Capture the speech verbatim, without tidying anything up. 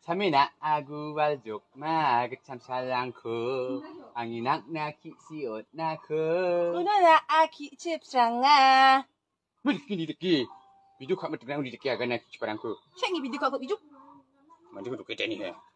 참이나 아구와 족마 그참 살랑코 앙이낙 나키 시옷 나코 Una aki chip sanga. Mesti ni deki. Bijuk kat mata di deki akan nak cepat aku. Cek ni video kau kat biju. Mana tu kita ni he.